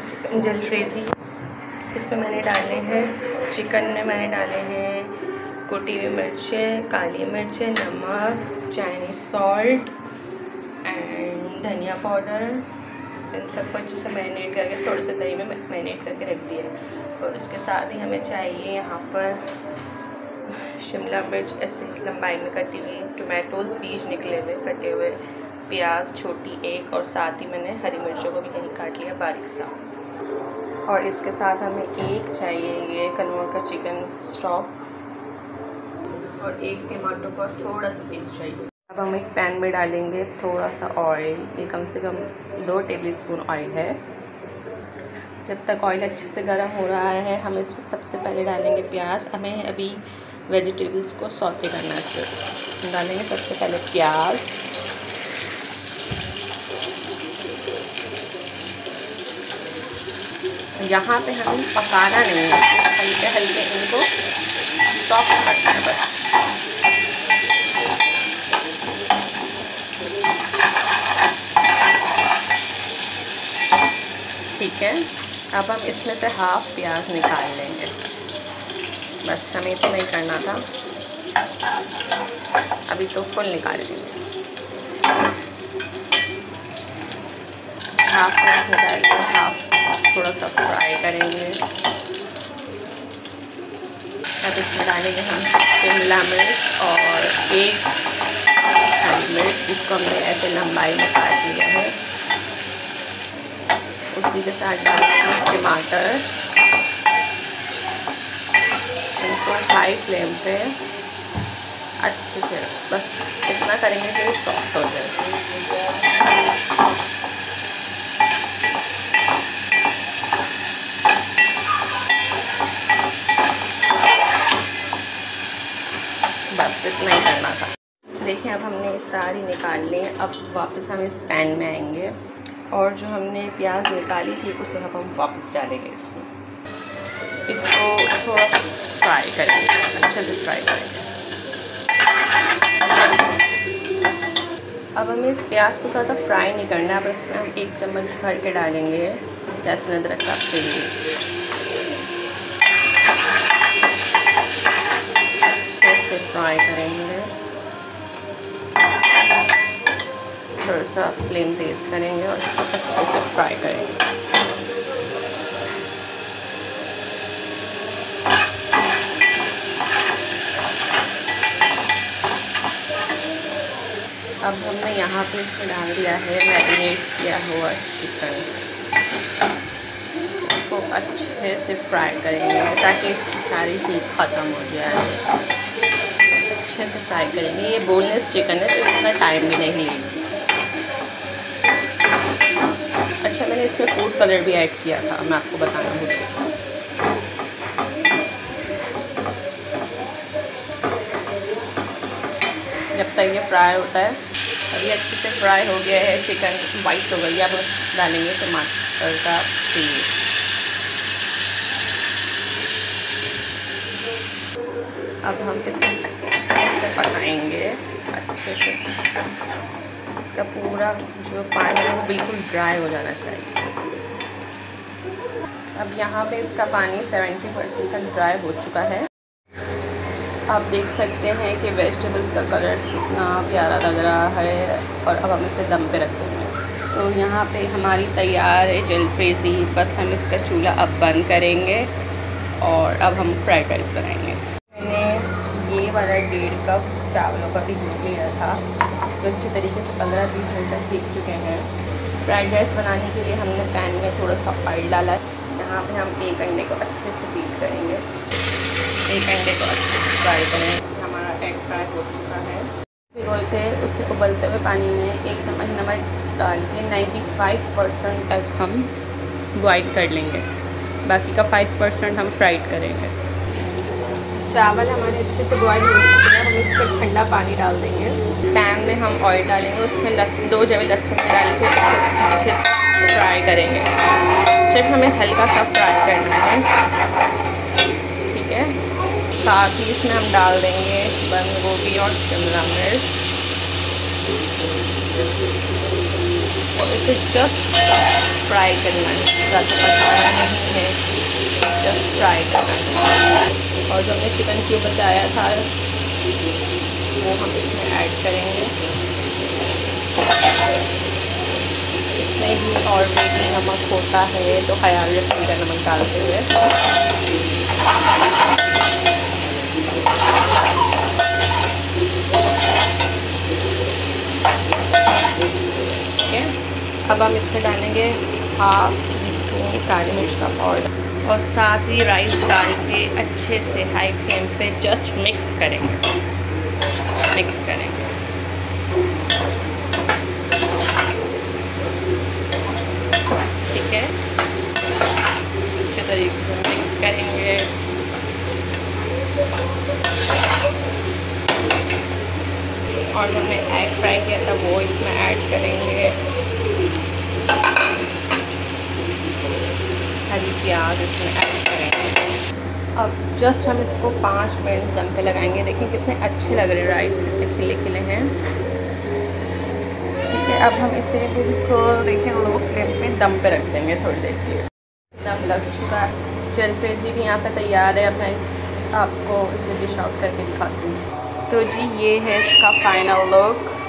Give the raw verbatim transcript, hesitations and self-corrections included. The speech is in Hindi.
चिकन जलफ्रेजी। इसमें मैंने डाले हैं, चिकन में मैंने डाले हैं कुटी हुई मिर्चें, काली मिर्चें, नमक, Chinese salt and dhania powder. इन सबको अच्छे से मैरिनेट करके थोड़े से दही में मैरिनेट करके रख दिया। और उसके साथ ही हमें चाहिए यहाँ पर शिमला मिर्च ऐसे लंबाई में कटी हुई, टोमेटोज़ बीज निकले हुए कटे हुए, प्याज छोटी एक, और साथ ही मैंने हरी मिर्चों को भी यहीं काट लिया बारीक सा। और इसके साथ हमें एक चाहिए ये कनौर का चिकन स्टॉक और एक टमाटो का थोड़ा सा पेस्ट चाहिए। अब हम एक पैन में डालेंगे थोड़ा सा ऑयल, ये कम से कम दो टेबलस्पून ऑयल है। जब तक ऑयल अच्छे से गर्म हो रहा है हम इसमें सबसे पहले डालेंगे प्याज। हमें अभी वेजिटेबल्स को सौते करना है। इसमें डालेंगे सबसे पहले प्याज, यहाँ पे हम पकाना नहीं है, हल्के हल्के इनको सॉफ्ट करना है बस। ठीक है, अब हम इसमें से हाफ प्याज निकाल लेंगे, बस हमें इतना नहीं करना था, अभी तो फुल निकाल लेंगे। हाफ प्याज निकाल के हाफ थोड़ा सा फ्राई करेंगे। अब इसमें डालेंगे हम शिमला मिर्च और एक हरी मिर्च, जिसको हमने ऐसे लंबाई में काट लिया है। उसी के साथ डालेंगे टमाटर, इनको हाई फ्लेम पे अच्छे से बस इतना करेंगे कि ये सॉफ्ट हो जाए। बस इतना ही करना था। देखिए अब हमने ये सारी निकाल ली। अब वापस हम इस पैन में आएंगे और जो हमने प्याज निकाली थी उसे अब हम वापस डालेंगे इसमें। इसको थोड़ा फ्राई करेंगे, अच्छे से फ्राई करेंगे। अब हमें इस प्याज को ज़्यादा फ्राई नहीं करना है। अब इसमें हम एक चम्मच भर के डालेंगे लहसुन अदरक का पेस्ट, अच्छे से फ्राई करेंगे। थोड़ा सा फ्लेम तेज़ करेंगे और इसको अच्छे से फ्राई करेंगे। अब हमने यहाँ पे इसमें डाल दिया है मैरिनेट किया हुआ चिकन। इसको अच्छे से फ्राई करेंगे ताकि इसकी सारी हीट ख़त्म हो जाए। अच्छे से फ्राई करेंगे। ये बोनलेस चिकन है तो इतना टाइम भी नहीं लेगी। अच्छा, मैंने इसमें फूड कलर भी ऐड किया था, मैं आपको बताना भूल गई। जब तक ये फ्राई होता है, अभी अच्छे से फ्राई हो गया है, चिकन वाइट हो गई। अब डालेंगे टमाटर का पेस्ट। अब हम इसे अच्छे से पकाएंगे, अच्छे से। इसका पूरा जो पानी है वो बिल्कुल ड्राई हो जाना चाहिए। अब यहाँ पे इसका पानी सत्तर परसेंट तक ड्राई हो चुका है। आप देख सकते हैं कि वेजिटेबल्स का कलर कितना प्यारा लग रहा है। और अब हम इसे दम पे रखते हैं। तो यहाँ पे हमारी तैयार है जलफ्रेजी। बस हम इसका चूल्हा अब बंद करेंगे और अब हम फ्राइड राइस बनाएंगे। मैंने ये वाला डेढ़ कप चावलों का भी दूध लिया था, तो अच्छे तरीके से पंद्रह बीस मिनट तक भीग चुके हैं। फ्राइड राइस बनाने के लिए हमने पैन में थोड़ा सा ऑयल डाला है। यहाँ पे हम एक अंडे को अच्छे से बीट करेंगे। एक अंडे को अच्छे से फ्राई करें। हमारा एग फ्राई हो चुका है। भिगोए थे उसे उबलते हुए पानी में एक चम्मच नमक डाल के पचानवे परसेंट तक हम बॉईल कर लेंगे। बाकी का पाँच परसेंट हम फ्राइड करेंगे। चावल हमारे अच्छे से बॉईल हो चुके हैं। हम इस पर ठंडा पानी डाल देंगे। पैन में हम ऑयल डालेंगे, उसमें लहसुन दो जवे लहसुन डाल के अच्छे से फ्राई करेंगे। सिर्फ हमें हल्का सा फ्राई करना है, ठीक है। साथ ही इसमें हम डाल देंगे बंद गोभी और शिमला मिर्च और इसे जस्ट फ्राई करना है, ज़्यादा पकाना नहीं है, जस्ट फ्राई करना है। और जो हमने चिकन क्यूब बचाया था वो हम इसमें ऐड करेंगे। इसमें ही ऑलरेडी नमक होता है तो ख्याल रखिएगा नमक डालते हुए। ठीक है, अब हम इसमें डालेंगे हाफ टी स्पून काली मिर्च का पाउडर और साथ ही राइस डाल के अच्छे से हाई फ्लेम पे जस्ट मिक्स करेंगे मिक्स करेंगे। ठीक है, अच्छे तरीके से मिक्स करेंगे। और जो हमने एग फ्राई किया था वो इसमें ऐड करेंगे। हरी प्याज इसमें ऐड करेंगे। अब जस्ट हम इसको पाँच मिनट दम पे लगाएंगे। देखिए कितने अच्छे लग रहे हैं, राइस कितने खिले खिले हैं। ठीक है, अब हम इसे बिल्कुल देखिए लो फ्लेम पे दम पे रख देंगे थोड़ी देर के लिए। दम लग चुका है, जलफ्रेज़ी भी यहाँ पे तैयार है। अब मैं इस, आपको इसे डिश आउट करके दिखाती हूँ। तो जी ये है इसका फाइनल लुक।